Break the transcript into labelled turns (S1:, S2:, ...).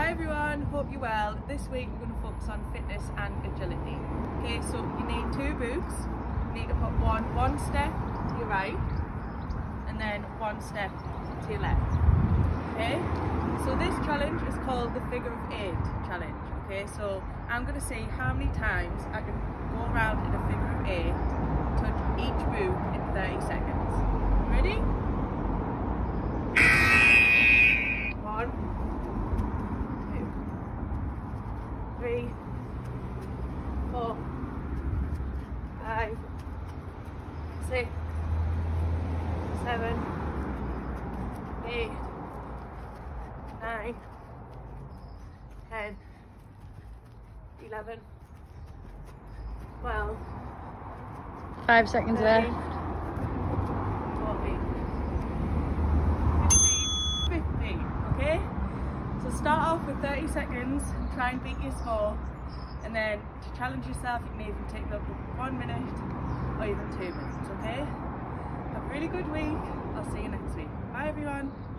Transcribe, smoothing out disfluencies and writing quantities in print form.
S1: Hi everyone, hope you're well. This week we're going to focus on fitness and agility. Okay, so you need 2 boots. You need to put one step to your right and then 1 step to your left. Okay, so this challenge is called the figure of 8 challenge. Okay, so I'm going to see how many times I can go around in a figure of 8, touch each boot in 30 seconds. Ready? 1, 2, 3, 4, 5, 6, 7, 8, 9, 10, 11, 12,
S2: 5 seconds
S1: 13,
S2: there.
S1: 14, 15, 15, okay? So start off with 30 seconds, try and beat your score, and then to challenge yourself you can even take it up to 1 minute or even 2 minutes, okay? Have a really good week, I'll see you next week. Bye everyone!